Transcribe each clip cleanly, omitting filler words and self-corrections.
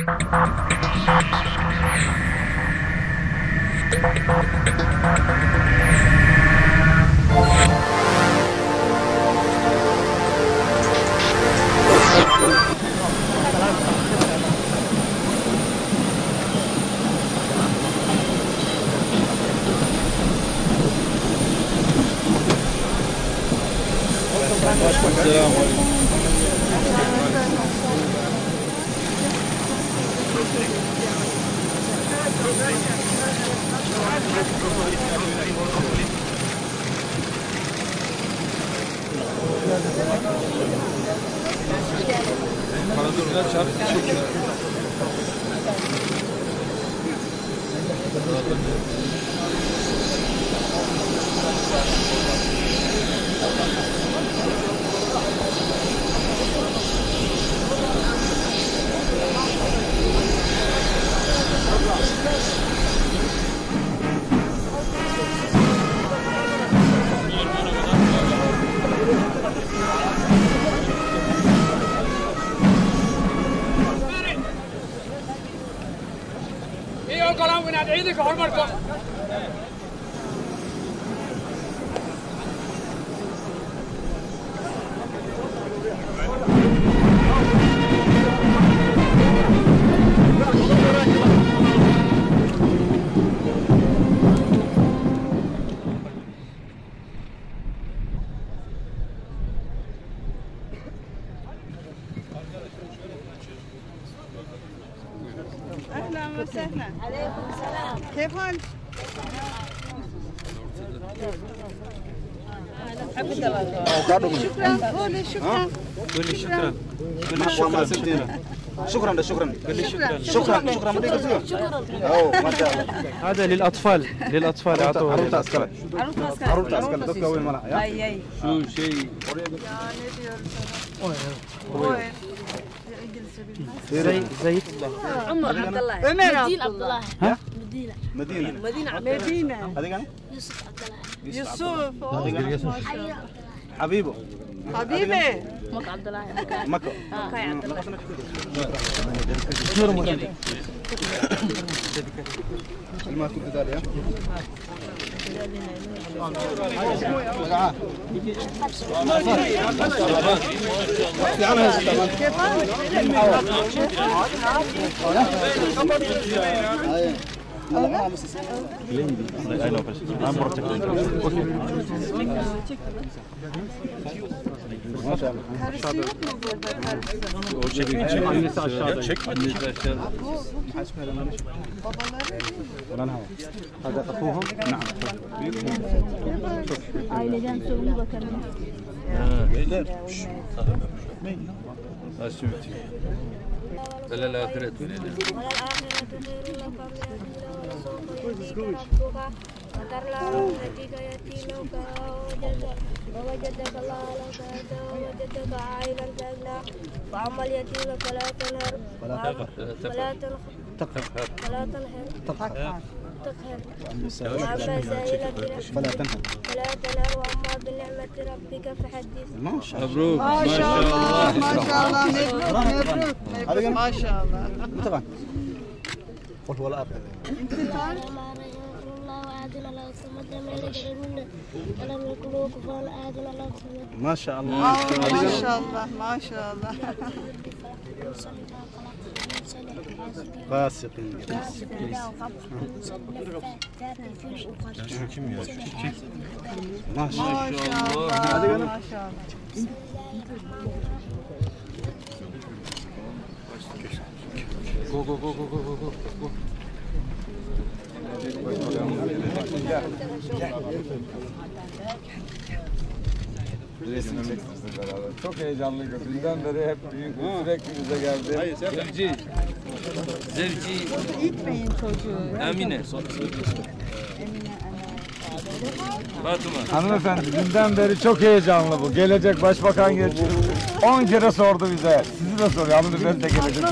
أهلا وسهلا. عليكم السلام. كيف حالك؟ شكرا. قولي شكرا. قولي شكرا. شكرا شكرا شكرا شكرا شكرا. ما شاء الله. هذا للأطفال يعطوه. عروض عسكري. عروض عسكري. تسوي الملعب. أي. شو شيء. زيت. عمر عبد الله. مدينة عبد الله. ها؟ مدينة. هذه كان؟ يوسف. حبيبه. حبيبي. مكة عبد الله. مكة. مكة عبد الله. ما تقول ذلك. I know, I'm protected. Karısı yok mu burada karısı? O çekim annesi aşağıda. Çek annesi aşağıda. Babaları هذا أخوهم؟ نعم. Aileden sorumlu bakanım. ولا الآخرة وترى رحمتك يتيمك ووجدك الله لك ووجدك عائلا فأغنى فأما اليتيم فلا تنهر فلا تنهر وأما السائل فلا تنهر وأما بنعمة ربك فحدث. ما شاء الله. مبروك. ما شاء الله ما شاء الله مبروك ما شاء الله. طبعا. قل هو الأب. ما شاء الله. ما شاء الله ما شاء الله. فاسقين. ما شاء الله. ما شاء الله. Go. Resim çekmişsiniz beraber. Çok heyecanlıydı. Bizden beri hep büyük sürekli bize geldi. Zevci. İtmeyin çocuğu. Emine. Fatıma. Hanımefendi dünden beri çok heyecanlı bu. Gelecek başbakan geçiyor. 10 kere sordu bize. Sizi de soruyor. Hanımefendi de gelecek.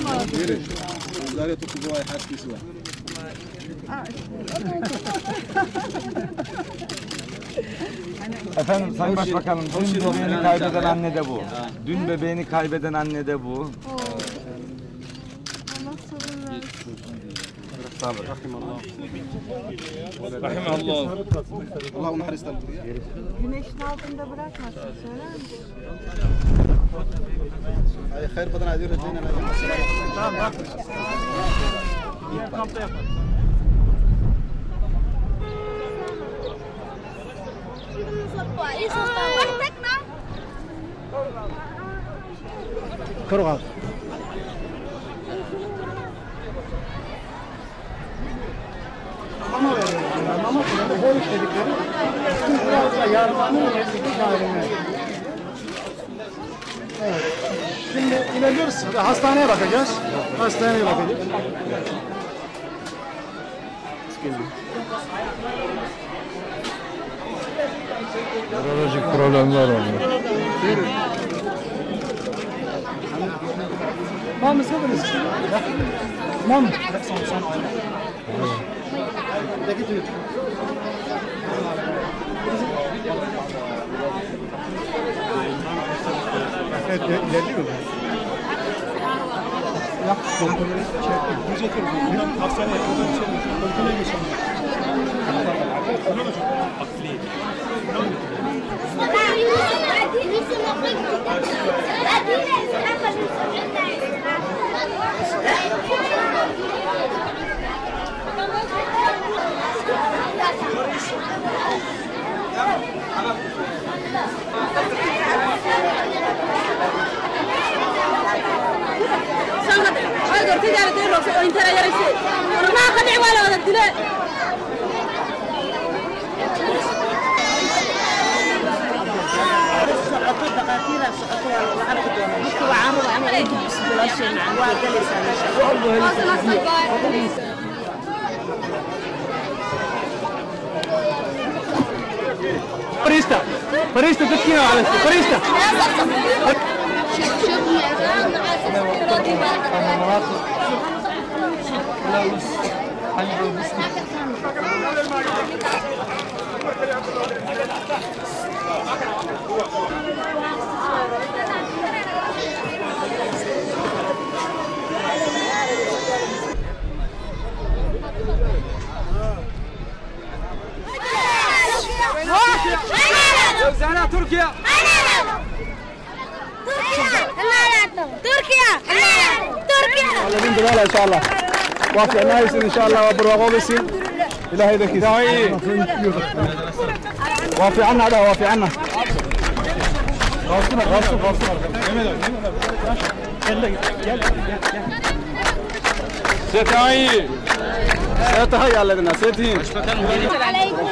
Efendim Sayın Başbakanım, dün bebeğini kaybeden anne de bu. Dün bebeğini kaybeden anne de bu. Rahimallah. Allah onu haristan. Güneşin altında bırakmasın, söyler misin? Ay hayır badan adir rejine. Tamam bak. Kampta yapalım. Kırık. Mama veriyoruz. Mama bol dedikleri. Biraz da yarmanı haline. Evet. Şimdi ilerliyoruz. Hastaneye bakacağız. Hastaneye bakacağız. Nörolojik problemler oluyor. Mama sıkıntınız. Mama. Evet, ilerliyor. Yap, kontrolü çektim. Düzeltiyorum. Hastaneye kontrolü çektim. Kontrolü geçelim. Farista, Farista, تركيا على Farista. زهرة تركيا تركيا الذين دلالة إن شاء الله وافي نايس إن شاء الله وبرغو بيسين إلى هيدا كذا وافي عنا هذا وافي عنا غاصنا Setayi. سيتهيأ لنا سيتين عليكم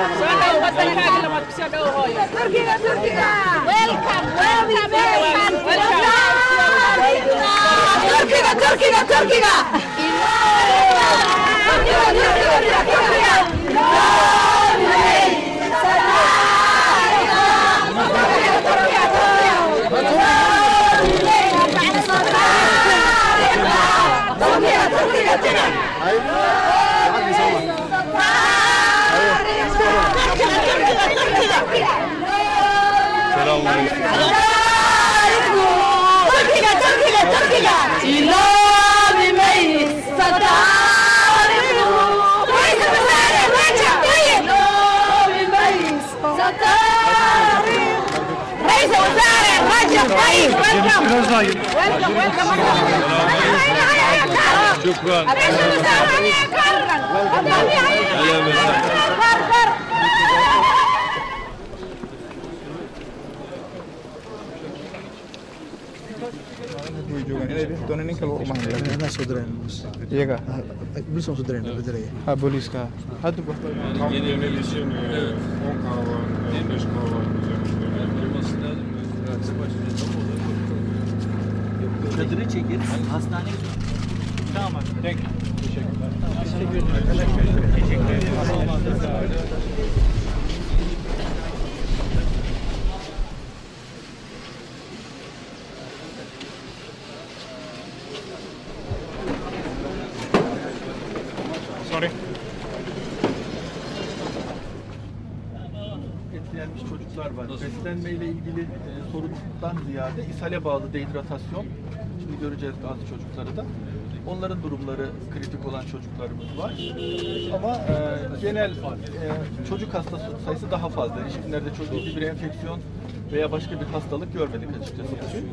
تركيا تركيا ويلكم تركيا تركيا تركيا Şükran. Iya kah? Belum saudara ya. Ah, bolis kah? Hadi bu. Yeni milisyon 10 kahve, 15 kahve. Çadırı çekeriz. Hastaneye tamam. Sorry. Etkilenmiş çocuklar var. Beslenmeyle ilgili sorundan ziyade ishale bağlı dehidratasyon. Şimdi göreceğiz bazı çocukları da. Onların durumları kritik olan çocuklarımız var. Ama genel çocuk hasta sayısı daha fazla. Şimdilerde çok ciddi bir enfeksiyon veya başka bir hastalık görmedik açıkçası.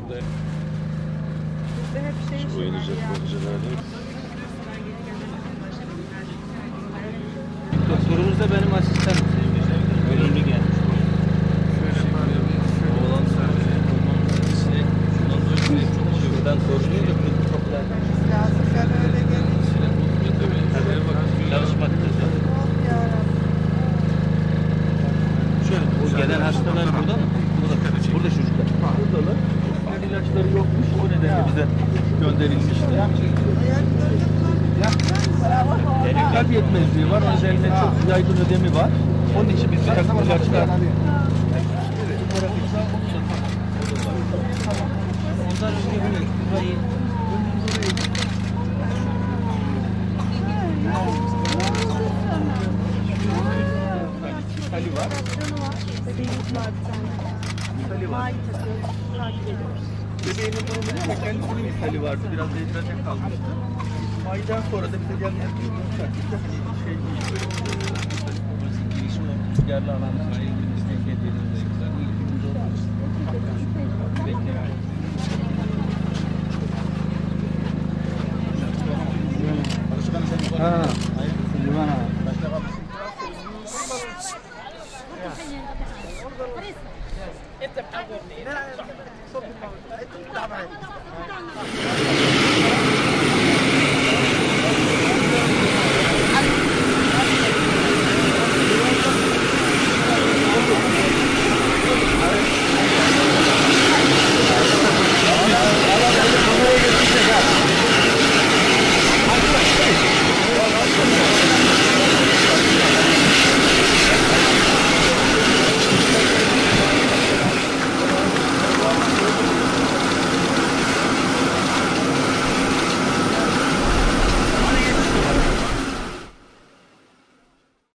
Doktorumuz da benim asistanım. Ölümlü gelmiş. Oğlan sadece. Şundan dolayı çok oluyor. Buradan soruluyor da Lazım ben öyle geleyim. çalışmaktadır. Şöyle, bu gelen hastalar burada mı? Burada çocuklar. Buradalar. İlaçları yokmuş. O nedenle bize gönderilmişti. Kalp yetmezliği var. Özellikle çok yaygın ödemi var. Onun için biz bir takım ilaçlar Ondan önce burayı hali var. Hali var. Bebeğinin durumu değil ama kendisinin bir hali vardı. Biraz dehidrate kalmıştı. Aydan sonra da bize gelmeyen bir yumuşak. Şey yerli alan bizden geldiğimizde Ha. Limana. Entra,